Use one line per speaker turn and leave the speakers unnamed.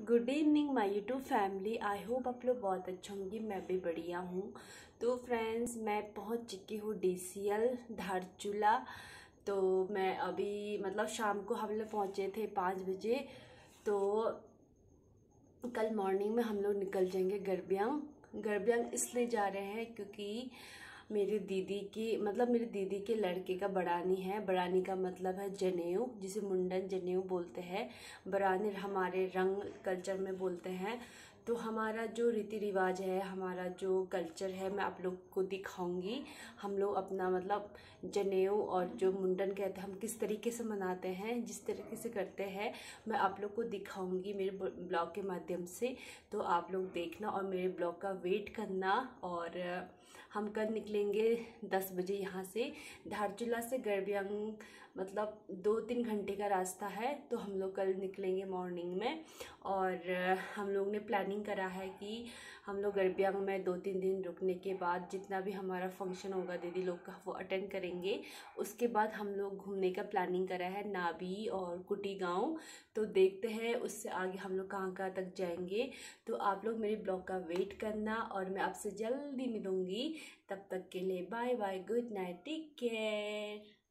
Good evening my YouTube family. I hope आप लोग बहुत अच्छे होंगे, मैं भी बढ़िया हूँ। तो फ्रेंड्स, मैं पहुँच चुकी हूँ DCL धारचूला। तो मैं अभी मतलब शाम को हम लोग पहुँचे थे 5 बजे। तो कल मॉर्निंग में हम लोग निकल जाएंगे गरबियांग इसलिए जा रहे हैं क्योंकि मेरी दीदी की मतलब मेरी दीदी के लड़के का बड़ानी है। बड़ानी का मतलब है जनेऊ, जिसे मुंडन जनेऊ बोलते हैं। बड़ानी हमारे रंग कल्चर में बोलते हैं। तो हमारा जो रीति रिवाज है, हमारा जो कल्चर है, मैं आप लोग को दिखाऊंगी। हम लोग अपना मतलब जनेऊ और जो मुंडन कहते हैं हम किस तरीके से मनाते हैं, जिस तरीके से करते हैं, मैं आप लोग को दिखाऊंगी मेरे ब्लॉग के माध्यम से। तो आप लोग देखना और मेरे ब्लॉग का वेट करना। और हम कल निकलेंगे 10 बजे यहाँ से। धारचूला से गरबियांग मतलब 2-3 घंटे का रास्ता है। तो हम लोग कल निकलेंगे मॉर्निंग में। और हम लोग ने प्लानिंग करा है कि हम लोग गरबियांग में 2-3 दिन रुकने के बाद जितना भी हमारा फंक्शन होगा दीदी लोग का वो अटेंड करेंगे। उसके बाद हम लोग घूमने का प्लानिंग करा है नाभी और कुटी गाँव। तो देखते हैं उससे आगे हम लोग कहाँ कहाँ तक जाएंगे। तो आप लोग मेरे ब्लॉग का वेट करना और मैं आपसे जल्दी मिलूंगी। तब तक के लिए bye bye, good night, take care.